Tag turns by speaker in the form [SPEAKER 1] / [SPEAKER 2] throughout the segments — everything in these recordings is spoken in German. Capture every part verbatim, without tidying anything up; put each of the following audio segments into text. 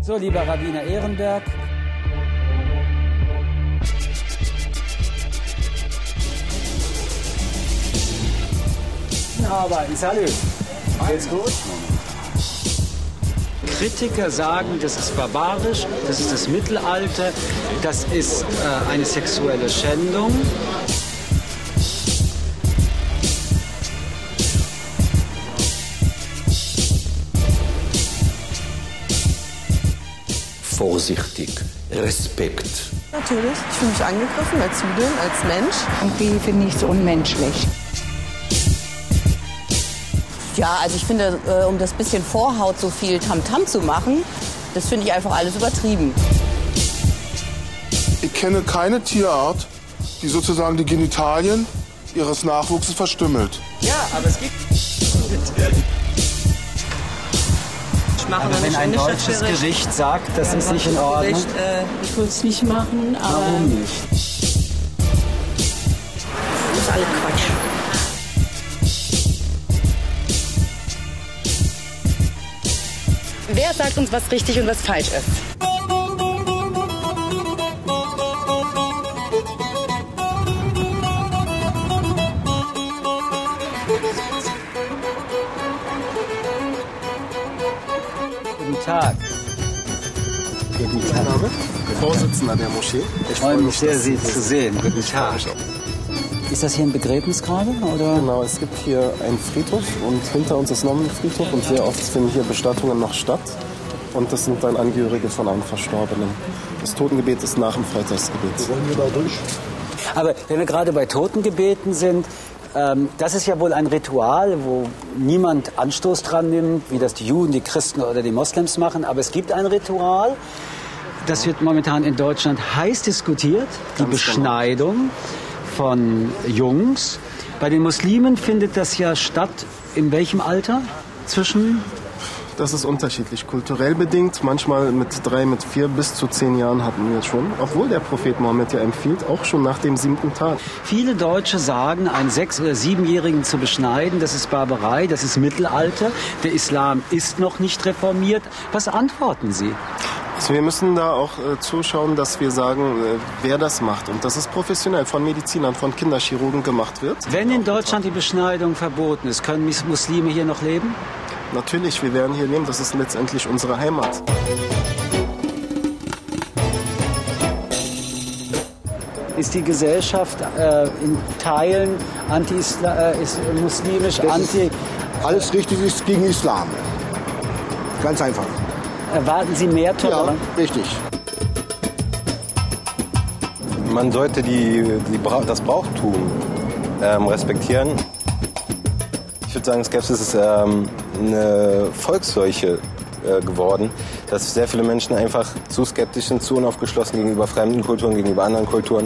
[SPEAKER 1] So, lieber Rabbiner Ehrenberg. Aber, salut. Geht's gut? Kritiker sagen, das ist barbarisch, das ist das Mittelalter, das ist äh, eine sexuelle Schändung.
[SPEAKER 2] Vorsichtig, Respekt.
[SPEAKER 3] Natürlich, ich fühle mich angegriffen als Jüdin, als Mensch.
[SPEAKER 4] Irgendwie finde ich es unmenschlich.
[SPEAKER 3] Ja, also ich finde, äh, um das bisschen Vorhaut so viel Tamtam zu machen, das finde ich einfach alles übertrieben.
[SPEAKER 5] Ich kenne keine Tierart, die sozusagen die Genitalien ihres Nachwuchses verstümmelt.
[SPEAKER 1] Ja, aber es gibt...
[SPEAKER 3] Aber
[SPEAKER 1] wenn ein deutsches Gericht sagt, das ist nicht in Ordnung.
[SPEAKER 3] Gericht, äh,
[SPEAKER 4] Ich würde es nicht machen, aber...
[SPEAKER 1] Warum nicht?
[SPEAKER 3] das ist alle Quatsch.
[SPEAKER 6] Wer sagt uns, was richtig und was falsch ist?
[SPEAKER 1] Guten Tag. Guten Tag.
[SPEAKER 7] Vorsitzender der Moschee.
[SPEAKER 1] Ich freue mich sehr, Sie zu sehen. Guten Tag. Ist das hier ein Begräbnis gerade? Oder?
[SPEAKER 7] Genau, es gibt hier einen Friedhof und hinter uns ist noch ein Friedhof und sehr oft finden hier Bestattungen noch statt. Und das sind dann Angehörige von einem Verstorbenen. Das Totengebet ist nach dem Freitagsgebet.
[SPEAKER 5] Wollen wir da durch?
[SPEAKER 1] Aber wenn wir gerade bei Totengebeten sind, ähm, das ist ja wohl ein Ritual, wo niemand Anstoß dran nimmt, wie das die Juden, die Christen oder die Moslems machen. Aber es gibt ein Ritual, das wird momentan in Deutschland heiß diskutiert, die
[SPEAKER 7] Ganz
[SPEAKER 1] Beschneidung genau. von Jungs. Bei den Muslimen findet das ja statt, in welchem Alter? Zwischen...
[SPEAKER 7] Das ist unterschiedlich, kulturell bedingt. Manchmal mit drei, mit vier bis zu zehn Jahren hatten wir es schon. Obwohl der Prophet Mohammed ja empfiehlt, auch schon nach dem siebten Tag.
[SPEAKER 1] Viele Deutsche sagen, einen sechs- oder siebenjährigen zu beschneiden, das ist Barbarei, das ist Mittelalter. Der Islam ist noch nicht reformiert. Was antworten Sie?
[SPEAKER 7] Also wir müssen da auch äh, zuschauen, dass wir sagen, äh, wer das macht. Und dass es professionell von Medizinern, von Kinderchirurgen gemacht wird.
[SPEAKER 1] Wenn in Deutschland die Beschneidung verboten ist, können Muslime hier noch leben?
[SPEAKER 7] Natürlich, wir werden hier leben. Das ist letztendlich unsere Heimat.
[SPEAKER 1] Ist die Gesellschaft äh, in Teilen anti-muslimisch, äh, anti...
[SPEAKER 8] Alles richtig ist gegen Islam. Ganz einfach.
[SPEAKER 1] Erwarten Sie mehr Toleranz?
[SPEAKER 8] Ja, richtig.
[SPEAKER 9] Man sollte die, die, das Brauchtum ähm, respektieren. Ich würde sagen, Skepsis ist ähm, eine Volksseuche äh, geworden, dass sehr viele Menschen einfach zu skeptisch sind, zu unaufgeschlossen gegenüber fremden Kulturen, gegenüber anderen Kulturen.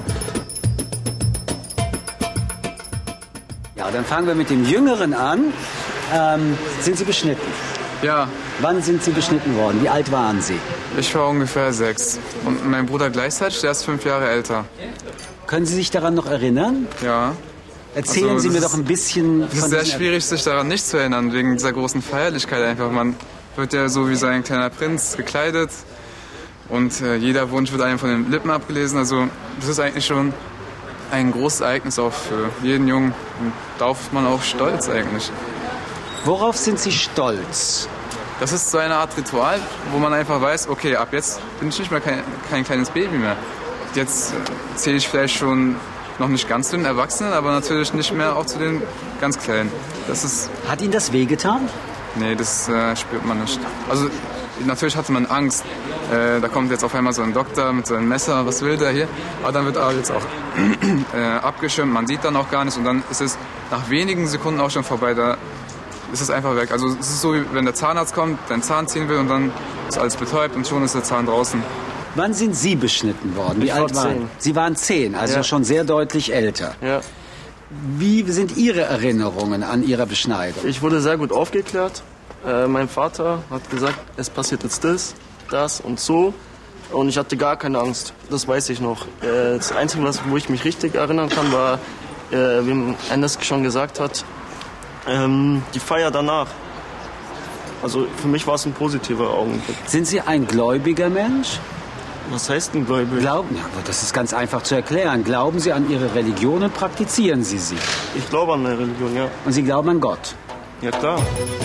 [SPEAKER 1] Ja, dann fangen wir mit dem Jüngeren an. Ähm, sind Sie beschnitten?
[SPEAKER 10] Ja.
[SPEAKER 1] Wann sind Sie beschnitten worden? Wie alt waren Sie?
[SPEAKER 10] Ich war ungefähr sechs. Und mein Bruder gleichzeitig, der ist fünf Jahre älter.
[SPEAKER 1] Können Sie sich daran noch erinnern?
[SPEAKER 10] Ja.
[SPEAKER 1] Erzählen
[SPEAKER 10] also,
[SPEAKER 1] Sie mir
[SPEAKER 10] ist,
[SPEAKER 1] doch ein bisschen
[SPEAKER 10] Es ist
[SPEAKER 1] von
[SPEAKER 10] sehr schwierig, sich daran nicht zu erinnern, wegen dieser großen Feierlichkeit einfach. Man wird ja so wie sein kleiner Prinz gekleidet und äh, jeder Wunsch wird einem von den Lippen abgelesen. Also das ist eigentlich schon ein großes Ereignis auch für jeden Jungen. Und darauf ist man auch stolz eigentlich.
[SPEAKER 1] Worauf sind Sie stolz?
[SPEAKER 10] Das ist so eine Art Ritual, wo man einfach weiß, okay, ab jetzt bin ich nicht mehr kein, kein kleines Baby mehr. Jetzt zähle ich vielleicht schon noch nicht ganz zu den Erwachsenen, aber natürlich nicht mehr auch zu den ganz Kleinen. Das ist
[SPEAKER 1] Hat Ihnen das wehgetan?
[SPEAKER 10] Nee, das äh, spürt man nicht. Also natürlich hatte man Angst. Äh, da kommt jetzt auf einmal so ein Doktor mit so einem Messer, was will der hier? Aber dann wird alles auch äh, abgeschirmt, man sieht dann auch gar nichts und dann ist es nach wenigen Sekunden auch schon vorbei. Da ist es einfach weg. Also es ist so, wie wenn der Zahnarzt kommt, deinen Zahn ziehen will und dann ist alles betäubt und schon ist der Zahn draußen.
[SPEAKER 1] Wann sind Sie beschnitten worden? Wie
[SPEAKER 10] ich
[SPEAKER 1] alt
[SPEAKER 10] war
[SPEAKER 1] waren
[SPEAKER 10] zehn.
[SPEAKER 1] Sie? waren zehn, also
[SPEAKER 10] ja.
[SPEAKER 1] schon sehr deutlich älter.
[SPEAKER 10] Ja.
[SPEAKER 1] Wie sind Ihre Erinnerungen an Ihre Beschneidung?
[SPEAKER 11] Ich wurde sehr gut aufgeklärt. Äh, mein Vater hat gesagt, es passiert jetzt das, das und so. Und ich hatte gar keine Angst. Das weiß ich noch. Äh, das Einzige, was, wo ich mich richtig erinnern kann, war, äh, wie Enes schon gesagt hat, ähm, die Feier danach. Also für mich war es ein positiver Augenblick.
[SPEAKER 1] Sind Sie ein gläubiger Mensch?
[SPEAKER 11] Was heißt denn gläubig?
[SPEAKER 1] Glauben, ja, das ist ganz einfach zu erklären. Glauben Sie an Ihre Religion und praktizieren Sie sie?
[SPEAKER 11] Ich glaube an eine Religion, ja.
[SPEAKER 1] Und Sie glauben an Gott?
[SPEAKER 11] Ja, klar.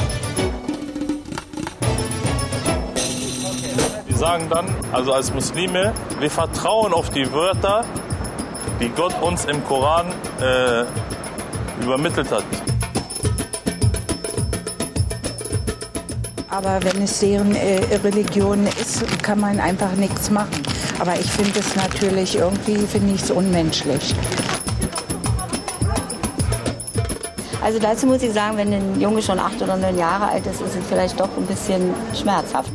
[SPEAKER 12] Wir sagen dann, also als Muslime, wir vertrauen auf die Wörter, die Gott uns im Koran äh, übermittelt hat.
[SPEAKER 4] Aber wenn es deren äh, Religion ist, kann man einfach nichts machen. Aber ich finde es natürlich irgendwie, finde ich es unmenschlich.
[SPEAKER 3] Also dazu muss ich sagen, wenn ein Junge schon acht oder neun Jahre alt ist, ist es vielleicht doch ein bisschen schmerzhaft.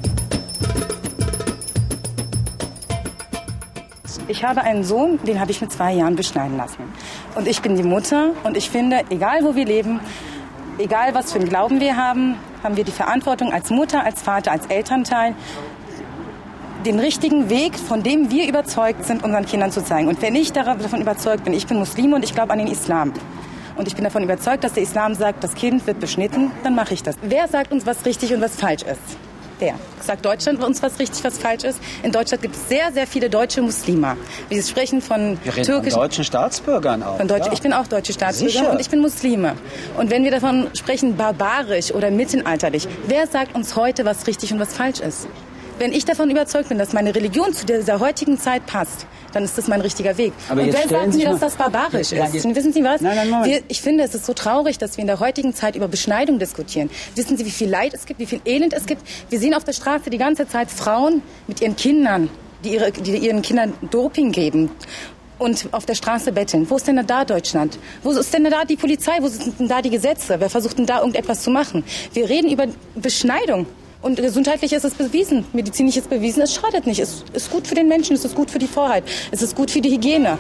[SPEAKER 6] Ich habe einen Sohn, den habe ich mit zwei Jahren beschneiden lassen. Und ich bin die Mutter und ich finde, egal wo wir leben, egal was für einen Glauben wir haben, haben wir die Verantwortung als Mutter, als Vater, als Elternteil, den richtigen Weg, von dem wir überzeugt sind, unseren Kindern zu zeigen. Und wenn ich davon überzeugt bin, ich bin Muslime und ich glaube an den Islam, und ich bin davon überzeugt, dass der Islam sagt, das Kind wird beschnitten, dann mache ich das. Wer sagt uns, was richtig und was falsch ist? Wer? Sagt Deutschland uns, was richtig, was falsch ist? In Deutschland gibt es sehr, sehr viele deutsche Muslime. Wir sprechen von
[SPEAKER 1] Wir reden
[SPEAKER 6] türkischen...
[SPEAKER 1] von deutschen Staatsbürgern auch.
[SPEAKER 6] Von Deutsch,
[SPEAKER 1] ja.
[SPEAKER 6] Ich bin auch deutsche Staatsbürger
[SPEAKER 1] Sicher.
[SPEAKER 6] und ich bin Muslime. Und wenn wir davon sprechen, barbarisch oder mittelalterlich, wer sagt uns heute, was richtig und was falsch ist? Wenn ich davon überzeugt bin, dass meine Religion zu dieser heutigen Zeit passt, dann ist das mein richtiger Weg.
[SPEAKER 1] Aber
[SPEAKER 6] und
[SPEAKER 1] jetzt
[SPEAKER 6] wer
[SPEAKER 1] stellen
[SPEAKER 6] sagt
[SPEAKER 1] Sie
[SPEAKER 6] mir,
[SPEAKER 1] mal-
[SPEAKER 6] dass das barbarisch
[SPEAKER 1] Ja,
[SPEAKER 6] ist?
[SPEAKER 1] jetzt-
[SPEAKER 6] Wissen Sie was?
[SPEAKER 1] Nein, nein, Moment.
[SPEAKER 6] Wir, ich finde, es ist so traurig, dass wir in der heutigen Zeit über Beschneidung diskutieren. Wissen Sie, wie viel Leid es gibt, wie viel Elend es gibt? Wir sehen auf der Straße die ganze Zeit Frauen mit ihren Kindern, die, ihre, die ihren Kindern Doping geben und auf der Straße betteln. Wo ist denn da Deutschland? Wo ist denn da die Polizei? Wo sind denn da die Gesetze? Wer versucht denn da irgendetwas zu machen? Wir reden über Beschneidung. Und gesundheitlich ist es bewiesen, medizinisch ist bewiesen, es schadet nicht. Es ist gut für den Menschen, es ist gut für die Vorhaut, es ist gut für die Hygiene.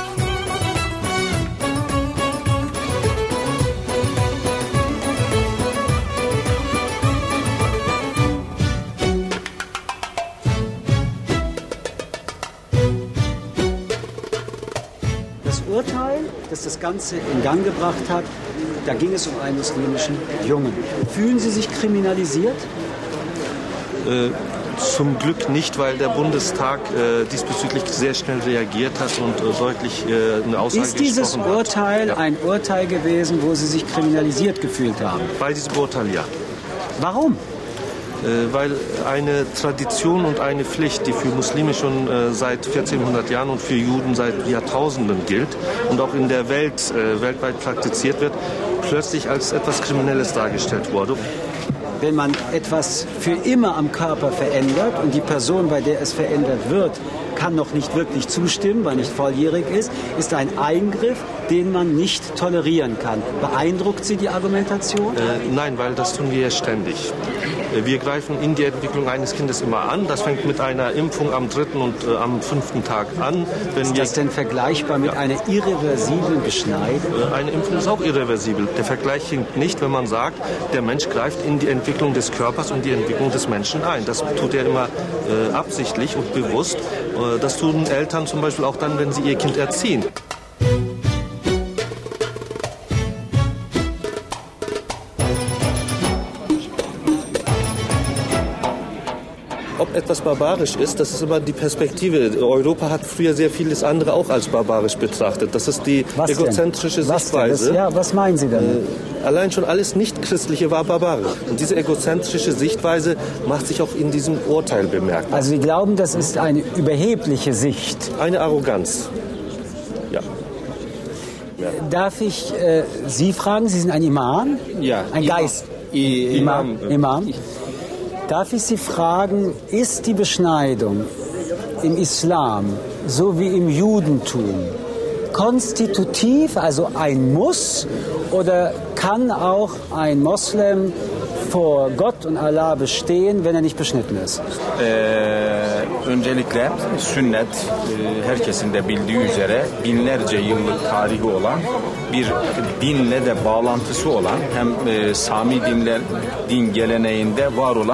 [SPEAKER 1] Das Urteil, das das Ganze in Gang gebracht hat, da ging es um einen muslimischen Jungen. Fühlen Sie sich kriminalisiert?
[SPEAKER 9] Äh, zum Glück nicht, weil der Bundestag äh, diesbezüglich sehr schnell reagiert hat und äh, deutlich äh, eine Aussage
[SPEAKER 1] Ist dieses
[SPEAKER 9] gesprochen hat.
[SPEAKER 1] Urteil
[SPEAKER 9] Ja.
[SPEAKER 1] ein Urteil gewesen, wo Sie sich kriminalisiert gefühlt haben?
[SPEAKER 9] Bei diesem Urteil ja.
[SPEAKER 1] Warum?
[SPEAKER 9] Äh, weil eine Tradition und eine Pflicht, die für Muslime schon äh, seit vierzehnhundert Jahren und für Juden seit Jahrtausenden gilt und auch in der Welt äh, weltweit praktiziert wird, plötzlich als etwas Kriminelles dargestellt wurde.
[SPEAKER 1] Wenn man etwas für immer am Körper verändert und die Person, bei der es verändert wird, kann noch nicht wirklich zustimmen, weil nicht volljährig ist, ist ein Eingriff, den man nicht tolerieren kann. Beeindruckt Sie die Argumentation?
[SPEAKER 9] Äh, nein, weil das tun wir ja ständig. Äh, Wir greifen in die Entwicklung eines Kindes immer an. Das fängt mit einer Impfung am dritten und äh, am fünften Tag an. Wenn
[SPEAKER 1] Ist
[SPEAKER 9] wir,
[SPEAKER 1] das denn vergleichbar mit
[SPEAKER 9] Ja.
[SPEAKER 1] einer irreversiblen Beschneidung?
[SPEAKER 9] äh, eine Impfung ist auch irreversibel. Der Vergleich hinkt nicht, wenn man sagt, der Mensch greift in die Entwicklung des Körpers und die Entwicklung des Menschen ein. Das tut er immer äh, absichtlich und bewusst. Äh, das tun Eltern zum Beispiel auch dann, wenn sie ihr Kind erziehen. Ob etwas barbarisch ist, das ist immer die Perspektive. Europa hat früher sehr vieles andere auch als barbarisch betrachtet. Das ist die
[SPEAKER 1] Was denn?
[SPEAKER 9] egozentrische
[SPEAKER 1] Was denn?
[SPEAKER 9] Sichtweise.
[SPEAKER 1] Das, ja, was meinen Sie damit?
[SPEAKER 9] Äh, allein schon alles Nicht-Christliche war barbarisch. Und diese egozentrische Sichtweise macht sich auch in diesem Urteil bemerkbar.
[SPEAKER 1] Also Sie glauben, das ist eine überhebliche Sicht.
[SPEAKER 9] Eine Arroganz. Ja.
[SPEAKER 1] Darf ich äh, Sie fragen, Sie sind ein Imam?
[SPEAKER 9] Ja.
[SPEAKER 1] Ein
[SPEAKER 9] Imam.
[SPEAKER 1] Geist?
[SPEAKER 9] I-
[SPEAKER 1] Imam.
[SPEAKER 9] Imam.
[SPEAKER 1] Imam. Darf ich Sie fragen, ist die Beschneidung im Islam so wie im Judentum konstitutiv, also ein Muss, oder kann auch ein Moslem vor Gott und Allah bestehen, wenn er nicht beschnitten ist?
[SPEAKER 13] Ee, öncelikle sünnet e, herkesin de bildiği üzere binlerce yıllık tarihi olan bir dinle de bağlantısı olan hem e, Sami dinler din geleneğinde var olan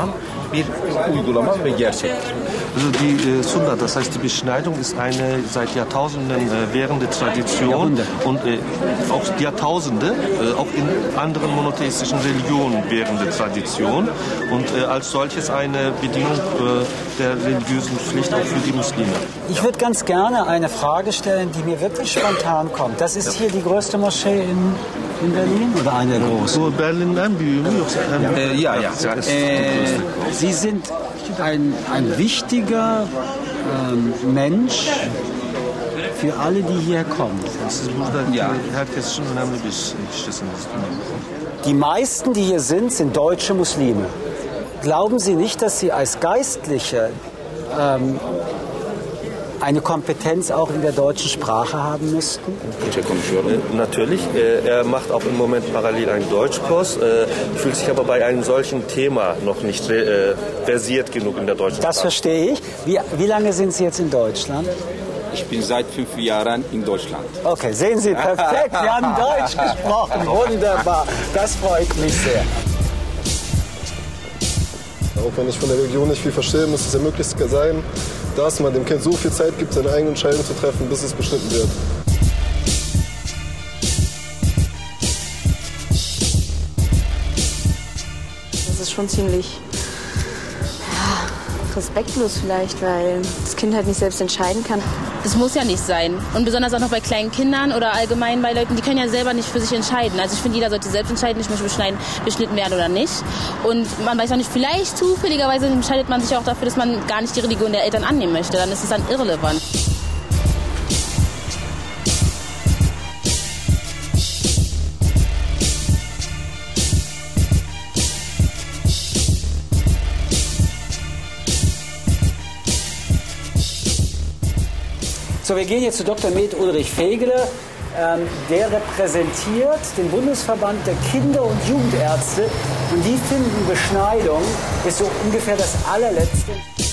[SPEAKER 13] bir uygulama ve gerçektir.
[SPEAKER 14] Also die äh, Sunna, das heißt die Beschneidung, ist eine seit Jahrtausenden äh, währende Tradition
[SPEAKER 1] Jahrhundert.
[SPEAKER 14] und äh, auch Jahrtausende, äh, auch in anderen monotheistischen Religionen währende Tradition und äh, als solches eine Bedingung äh, der religiösen Pflicht auch für die Muslime.
[SPEAKER 1] Ich würde ganz gerne eine Frage stellen, die mir wirklich spontan kommt. Das ist hier die größte Moschee in, in Berlin oder eine der großen?
[SPEAKER 14] Bu Berlin'in en büyüğü mü yoksa en
[SPEAKER 13] Ee, ya ya.
[SPEAKER 1] Äh, Sie sind ein, ein wichtiger ähm, Mensch für alle, die hier kommen.
[SPEAKER 14] Siz buradaki herkes için önemli bir kişisiniz.
[SPEAKER 1] Die meisten, die hier sind, sind deutsche Muslime. Glauben Sie nicht, dass Sie als Geistliche ähm, eine Kompetenz auch in der deutschen Sprache haben müssten?
[SPEAKER 15] Äh, natürlich. Äh, er macht auch im Moment parallel einen Deutschkurs, äh, fühlt sich aber bei einem solchen Thema noch nicht äh, versiert genug in der deutschen
[SPEAKER 1] Das
[SPEAKER 15] Sprache.
[SPEAKER 1] verstehe ich. Wie, wie lange sind Sie jetzt in Deutschland?
[SPEAKER 13] Ich bin seit fünf Jahren in Deutschland.
[SPEAKER 1] Okay, sehen Sie, perfekt. Wir haben Deutsch gesprochen. Wunderbar. Das freut mich sehr.
[SPEAKER 7] Auch wenn ich von der Religion nicht viel verstehe, muss es ja möglichst sein, dass man dem Kind so viel Zeit gibt, seine eigene Entscheidung zu treffen, bis es beschnitten wird.
[SPEAKER 16] Das ist schon ziemlich ja, respektlos vielleicht, weil das Kind halt nicht selbst entscheiden kann.
[SPEAKER 3] Das muss ja nicht sein. Und besonders auch noch bei kleinen Kindern oder allgemein bei Leuten, die können ja selber nicht für sich entscheiden. Also ich finde, jeder sollte selbst entscheiden, ich möchte beschneiden, beschnitten werden oder nicht. Und man weiß auch nicht, vielleicht zufälligerweise entscheidet man sich auch dafür, dass man gar nicht die Religion der Eltern annehmen möchte. Dann ist es dann irrelevant.
[SPEAKER 1] So, wir gehen jetzt zu Doktor Med Ulrich Fegele. Ähm, der repräsentiert den Bundesverband der Kinder- und Jugendärzte. Und die finden, Beschneidung ist so ungefähr das allerletzte.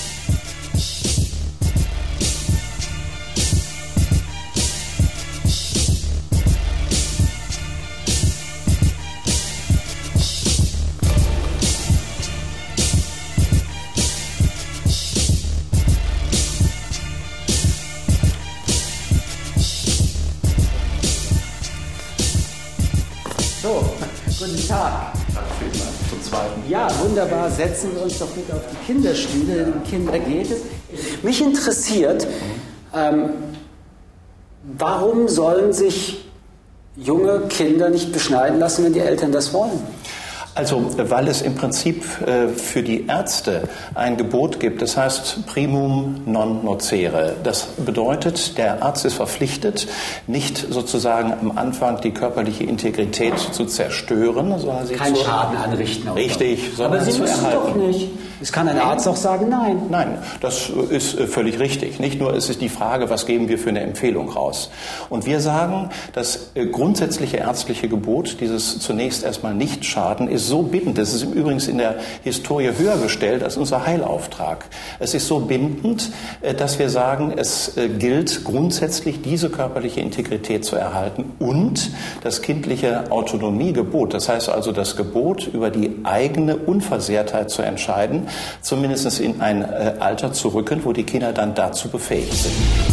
[SPEAKER 1] So, guten Tag.
[SPEAKER 13] Zum Zweiten.
[SPEAKER 1] Ja, wunderbar. Setzen wir uns doch mit auf die Kinderstühle, denn um Kinder geht es. Mich interessiert, ähm, warum sollen sich junge Kinder nicht beschneiden lassen, wenn die Eltern das wollen?
[SPEAKER 17] Also, weil es im Prinzip äh, für die Ärzte ein Gebot gibt, das heißt primum non nocere. Das bedeutet, der Arzt ist verpflichtet, nicht sozusagen am Anfang die körperliche Integrität zu zerstören, sondern sie
[SPEAKER 1] Keinen
[SPEAKER 17] zu
[SPEAKER 1] Schaden anrichten.
[SPEAKER 17] Richtig, sondern
[SPEAKER 1] aber Sie
[SPEAKER 17] zu
[SPEAKER 1] müssen
[SPEAKER 17] erhalten.
[SPEAKER 1] doch nicht. Es kann ein Arzt auch sagen, nein.
[SPEAKER 17] Nein, das ist völlig richtig. Nicht nur ist es die Frage, was geben wir für eine Empfehlung raus. Und wir sagen, das grundsätzliche ärztliche Gebot, dieses zunächst erstmal Nicht-Schaden, ist so bindend. Das ist übrigens in der Historie höher gestellt als unser Heilauftrag. Es ist so bindend, dass wir sagen, es gilt grundsätzlich, diese körperliche Integrität zu erhalten und das kindliche Autonomiegebot, das heißt also das Gebot, über die eigene Unversehrtheit zu entscheiden, zumindest in ein Alter zu rücken, wo die Kinder dann dazu befähigt sind.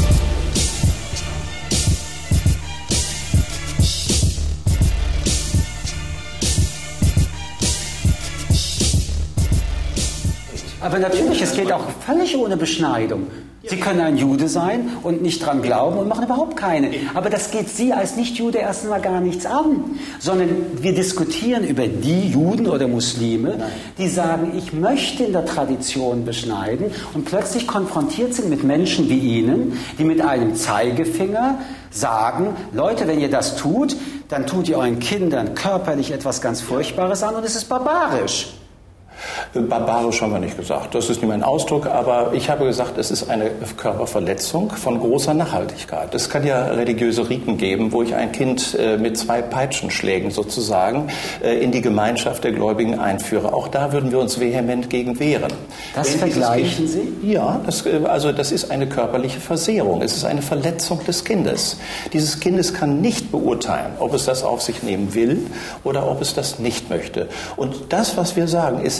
[SPEAKER 1] Aber natürlich, es geht auch völlig ohne Beschneidung. Sie können ein Jude sein und nicht dran glauben und machen überhaupt keine. Aber das geht Sie als Nicht-Jude erst einmal gar nichts an. Sondern wir diskutieren über die Juden oder Muslime, die sagen, ich möchte in der Tradition beschneiden und plötzlich konfrontiert sind mit Menschen wie Ihnen, die mit einem Zeigefinger sagen, Leute, wenn ihr das tut, dann tut ihr euren Kindern körperlich etwas ganz Furchtbares an und es ist barbarisch.
[SPEAKER 17] Barbarisch haben wir nicht gesagt, das ist nicht mein Ausdruck, aber ich habe gesagt, es ist eine Körperverletzung von großer Nachhaltigkeit. Es kann ja religiöse Riten geben, wo ich ein Kind mit zwei Peitschenschlägen sozusagen in die Gemeinschaft der Gläubigen einführe. Auch da würden wir uns vehement gegen wehren.
[SPEAKER 1] Das vergleichen Sie?
[SPEAKER 17] Ja, das, also das ist eine körperliche Versehrung, es ist eine Verletzung des Kindes. Dieses Kindes kann nicht beurteilen, ob es das auf sich nehmen will oder ob es das nicht möchte. Und das, was wir sagen, ist nichts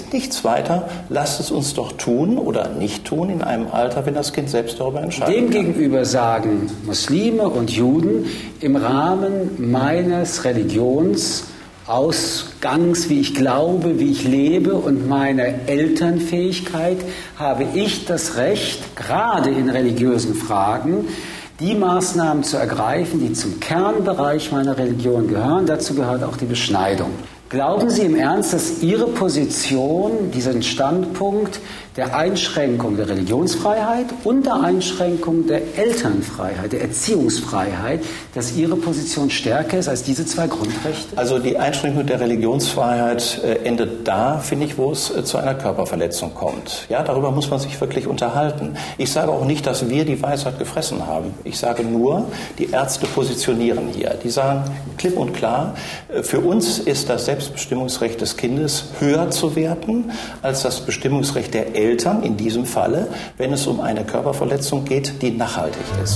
[SPEAKER 17] zweiter, lasst es uns doch tun oder nicht tun in einem Alter, wenn das Kind selbst darüber entscheidet.
[SPEAKER 1] Demgegenüber sagen Muslime und Juden, im Rahmen meines Religionsausgangs, wie ich glaube, wie ich lebe und meiner Elternfähigkeit, habe ich das Recht, gerade in religiösen Fragen, die Maßnahmen zu ergreifen, die zum Kernbereich meiner Religion gehören. Dazu gehört auch die Beschneidung. Glauben Sie im Ernst, dass Ihre Position, diesen Standpunkt der Einschränkung der Religionsfreiheit und der Einschränkung der Elternfreiheit, der Erziehungsfreiheit, dass Ihre Position stärker ist als diese zwei Grundrechte?
[SPEAKER 17] Also die Einschränkung der Religionsfreiheit äh, endet da, finde ich, wo es äh, zu einer Körperverletzung kommt. Ja, darüber muss man sich wirklich unterhalten. Ich sage auch nicht, dass wir die Weisheit gefressen haben. Ich sage nur, die Ärzte positionieren hier. Die sagen klipp und klar, äh, für uns ist das Selbstbestimmungsrecht des Kindes höher zu werten als das Bestimmungsrecht der Eltern. Eltern in diesem Falle, wenn es um eine Körperverletzung geht, die nachhaltig ist.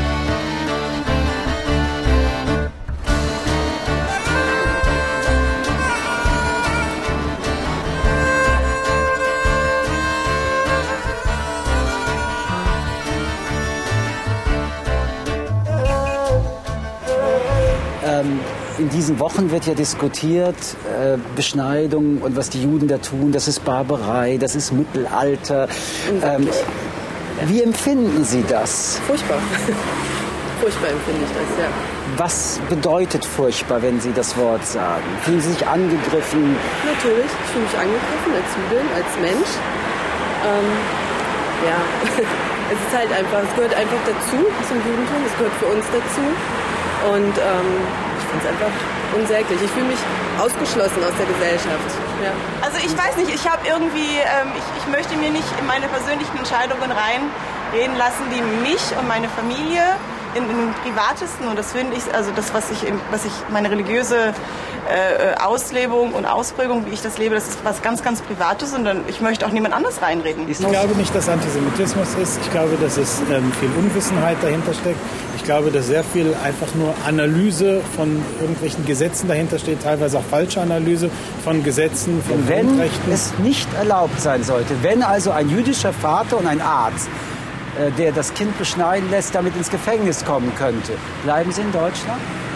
[SPEAKER 1] Ähm In diesen Wochen wird ja diskutiert, äh, Beschneidung und was die Juden da tun, das ist Barbarei, das ist Mittelalter. Ähm, wie empfinden Sie das?
[SPEAKER 18] Furchtbar. Furchtbar empfinde ich das, ja.
[SPEAKER 1] Was bedeutet furchtbar, wenn Sie das Wort sagen? Fühlen Sie sich angegriffen?
[SPEAKER 18] Natürlich, ich fühle mich angegriffen als Jüdin, als Mensch. Ähm, ja, es ist halt einfach, es gehört einfach dazu zum Judentum, es gehört für uns dazu. Und ähm, ich finde es einfach unsäglich. Ich fühle mich ausgeschlossen aus der Gesellschaft. Ja.
[SPEAKER 19] Also ich weiß nicht, ich habe irgendwie, ähm, ich, ich möchte mir nicht in meine persönlichen Entscheidungen reinreden lassen, die mich und meine Familie in den privatesten, und das finde ich, also das, was ich, was ich meine religiöse äh, Auslebung und Ausprägung, wie ich das lebe, das ist was ganz, ganz Privates, und dann, ich möchte auch niemand anders reinreden.
[SPEAKER 20] Ich glaube nicht, dass Antisemitismus ist. Ich glaube, dass es ähm, viel Unwissenheit dahinter steckt. Ich glaube, dass sehr viel einfach nur Analyse von irgendwelchen Gesetzen dahinter steht, teilweise auch falsche Analyse von Gesetzen, von
[SPEAKER 1] wenn
[SPEAKER 20] Grundrechten.
[SPEAKER 1] Wenn es nicht erlaubt sein sollte, wenn also ein jüdischer Vater und ein Arzt, äh, der das Kind beschneiden lässt, damit ins Gefängnis kommen könnte, bleiben Sie in Deutschland?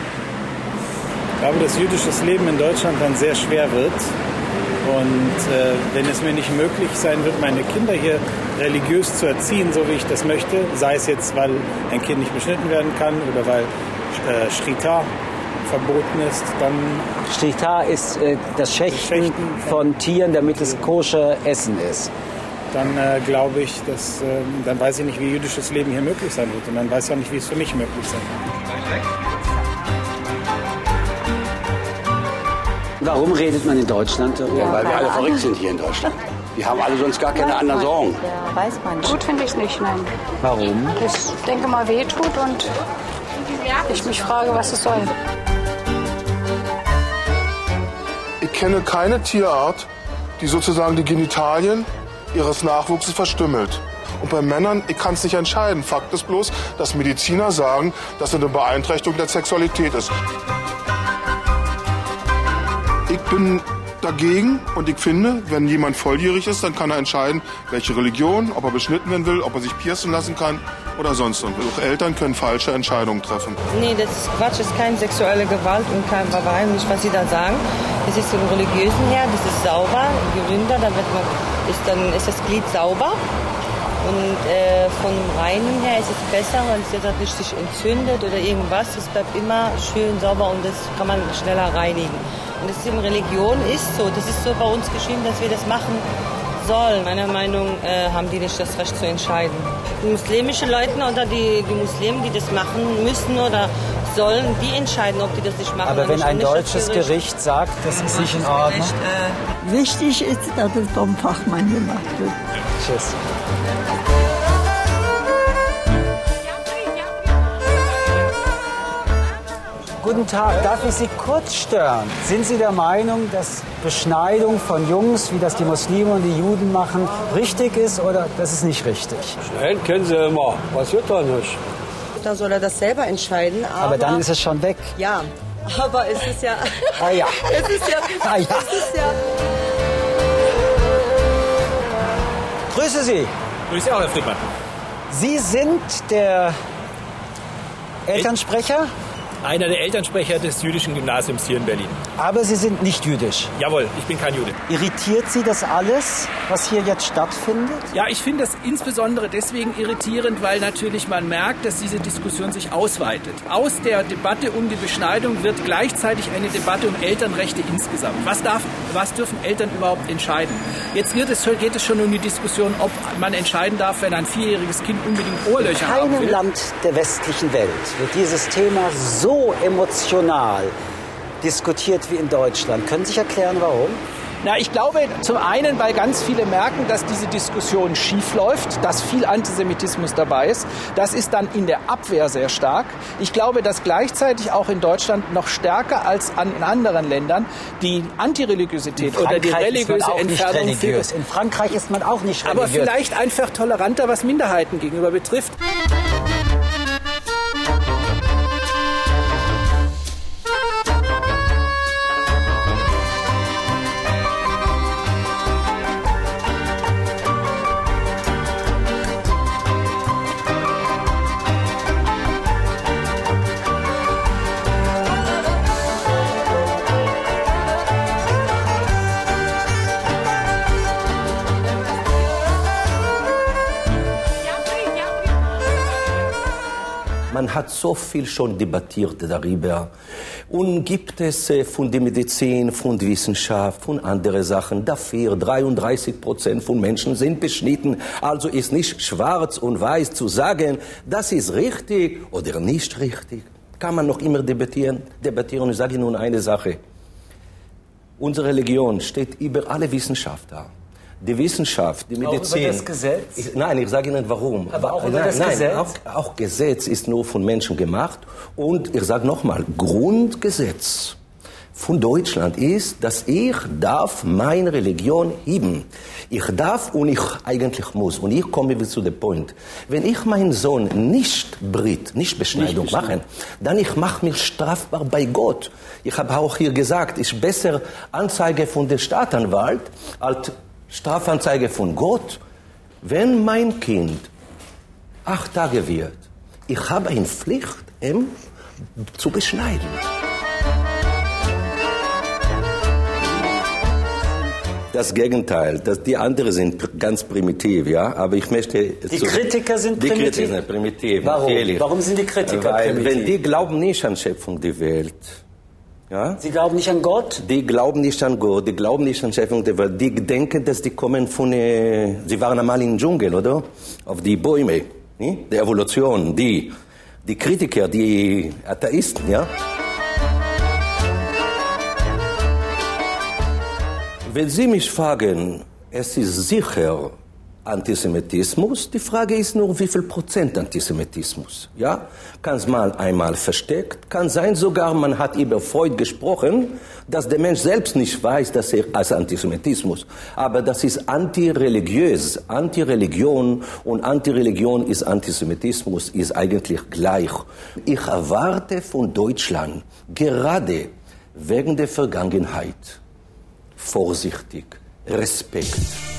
[SPEAKER 20] Ich glaube, dass jüdisches Leben in Deutschland dann sehr schwer wird. Und äh, wenn es mir nicht möglich sein wird, meine Kinder hier religiös zu erziehen, so wie ich das möchte, sei es jetzt, weil ein Kind nicht beschnitten werden kann oder weil äh, Shrita verboten ist, dann...
[SPEAKER 1] Shrita ist äh, das Schächten, Schächten von, von Tieren, damit es koscher Essen ist.
[SPEAKER 20] Dann äh, glaube ich, dass, äh, dann weiß ich nicht, wie jüdisches Leben hier möglich sein wird. Und dann weiß ich auch nicht, wie es für mich möglich sein wird.
[SPEAKER 1] Warum redet man in Deutschland darüber?
[SPEAKER 8] Ja, weil wir alle verrückt sind hier in Deutschland. Wir haben alle sonst gar keine
[SPEAKER 21] weiß
[SPEAKER 8] anderen
[SPEAKER 21] man.
[SPEAKER 8] Sorgen.
[SPEAKER 21] Ja, weiß man. Gut finde ich es nicht, nein.
[SPEAKER 1] Warum?
[SPEAKER 21] Ich denke mal, weh tut und ich mich frage, was es soll.
[SPEAKER 5] Ich kenne keine Tierart, die sozusagen die Genitalien ihres Nachwuchses verstümmelt. Und bei Männern, ich kann es nicht entscheiden. Fakt ist bloß, dass Mediziner sagen, dass es eine Beeinträchtigung der Sexualität ist. Ich bin dagegen und ich finde, wenn jemand volljährig ist, dann kann er entscheiden, welche Religion, ob er beschnitten werden will, ob er sich piercen lassen kann oder sonst was. Auch Eltern können falsche Entscheidungen treffen.
[SPEAKER 22] Nee, das ist Quatsch, das ist keine sexuelle Gewalt und kein Barbarei, nicht was Sie da sagen. Das ist vom Religiösen her, das ist sauber, Gerinder, da wird man, ist, dann ist das Glied sauber. Und äh, von Reinen her ist es besser, weil es jetzt nicht sich entzündet oder irgendwas. Es bleibt immer schön sauber und das kann man schneller reinigen. Und das ist in Religion ist so. Das ist so bei uns geschrieben, dass wir das machen sollen. Meiner Meinung nach äh, haben die nicht das Recht zu entscheiden. Die muslimischen Leute oder die, die Muslimen, die das machen müssen oder sollen, die entscheiden, ob die das nicht machen.
[SPEAKER 1] Aber wenn ein deutsches Gericht sagt, das ist nicht in Ordnung.
[SPEAKER 23] Äh Wichtig ist, dass es vom Fachmann gemacht wird.
[SPEAKER 1] Tschüss. Guten Tag, darf ich Sie kurz stören? Sind Sie der Meinung, dass Beschneidung von Jungs, wie das die Muslime und die Juden machen, richtig ist oder das ist nicht richtig?
[SPEAKER 24] Schneiden können sie immer, was wird da nicht?
[SPEAKER 25] Da soll er das selber entscheiden. Aber,
[SPEAKER 1] aber dann ist es schon weg.
[SPEAKER 25] Ja, aber es ist ja...
[SPEAKER 1] Ah ja.
[SPEAKER 25] Es ist ja...
[SPEAKER 1] Ah ja.
[SPEAKER 25] Es ist ja
[SPEAKER 1] Grüße Sie.
[SPEAKER 2] Grüße auch, Herr Friedmann.
[SPEAKER 1] Sie sind der Elternsprecher?
[SPEAKER 2] Einer der Elternsprecher des jüdischen Gymnasiums hier in Berlin.
[SPEAKER 1] Aber Sie sind nicht jüdisch?
[SPEAKER 2] Jawohl, ich bin kein Jude.
[SPEAKER 1] Irritiert Sie das alles, was hier jetzt stattfindet?
[SPEAKER 2] Ja, ich finde das insbesondere deswegen irritierend, weil natürlich man merkt, dass diese Diskussion sich ausweitet. Aus der Debatte um die Beschneidung wird gleichzeitig eine Debatte um Elternrechte insgesamt. Was, darf, was dürfen Eltern überhaupt entscheiden? Jetzt wird es, geht es schon um die Diskussion, ob man entscheiden darf, wenn ein vierjähriges Kind unbedingt Ohrlöcher haben will.
[SPEAKER 1] In keinem Land der westlichen Welt wird dieses Thema so emotional diskutiert wie in Deutschland. Können Sie sich erklären, warum?
[SPEAKER 2] Na, ich glaube zum einen, weil ganz viele merken, dass diese Diskussion schief läuft, dass viel Antisemitismus dabei ist. Das ist dann in der Abwehr sehr stark. Ich glaube, dass gleichzeitig auch in Deutschland noch stärker als an, in anderen Ländern die Antireligiosität oder die religiöse Entfernung
[SPEAKER 1] religiös. In Frankreich ist man auch nicht religiös.
[SPEAKER 2] Aber vielleicht einfach toleranter, was Minderheiten gegenüber betrifft.
[SPEAKER 4] Man hat so viel schon debattiert darüber. Und gibt es von der Medizin, von der Wissenschaft, von anderen Sachen dafür, dreiunddreißig Prozent von Menschen sind beschnitten. Also ist nicht schwarz und weiß zu sagen, das ist richtig oder nicht richtig. Kann man noch immer debattieren. debattieren. Ich sage nun eine Sache. Unsere Religion steht über alle Wissenschaft da. Die Wissenschaft, die Medizin.
[SPEAKER 1] Auch über das Gesetz?
[SPEAKER 4] Ich, nein, ich sage Ihnen warum.
[SPEAKER 1] Aber auch über
[SPEAKER 4] nein,
[SPEAKER 1] das
[SPEAKER 4] nein,
[SPEAKER 1] Gesetz?
[SPEAKER 4] Auch, auch Gesetz ist nur von Menschen gemacht. Und ich sage nochmal, Grundgesetz von Deutschland ist, dass ich darf meine Religion heben. Ich darf und ich eigentlich muss. Und ich komme zu dem Punkt. Wenn ich meinen Sohn nicht Brit, nicht Beschneidung nicht machen, dann ich mache mich strafbar bei Gott. Ich habe auch hier gesagt, ich besser Anzeige von der Staatsanwalt als Strafanzeige von Gott. Wenn mein Kind acht Tage wird, ich habe eine Pflicht, ihn zu beschneiden. Das Gegenteil, dass die anderen sind ganz primitiv, ja, aber ich möchte...
[SPEAKER 1] Die zu, Kritiker sind
[SPEAKER 4] die
[SPEAKER 1] primitiv?
[SPEAKER 4] Kritiker sind primitiv,
[SPEAKER 1] Warum?
[SPEAKER 4] Natürlich.
[SPEAKER 1] Warum sind die Kritiker
[SPEAKER 4] Weil,
[SPEAKER 1] primitiv?
[SPEAKER 4] Wenn die glauben nicht an Schöpfung der Welt, ja?
[SPEAKER 1] Sie glauben nicht an Gott?
[SPEAKER 4] Die glauben nicht an Gott, die glauben nicht an Schöpfung der Welt. Die denken, dass die kommen von, äh, sie waren einmal im Dschungel, oder? Auf die Bäume, ne? Die Evolution, die, die Kritiker, die Atheisten, ja? Wenn Sie mich fragen, es ist sicher Antisemitismus, die Frage ist nur, wie viel Prozent Antisemitismus, ja? Kann es mal einmal versteckt, kann sein sogar, man hat über Freud gesprochen, dass der Mensch selbst nicht weiß, dass er als Antisemitismus, aber das ist antireligiös, Antireligion und Antireligion ist Antisemitismus, ist eigentlich gleich. Ich erwarte von Deutschland, gerade wegen der Vergangenheit, vorsichtig, Respekt.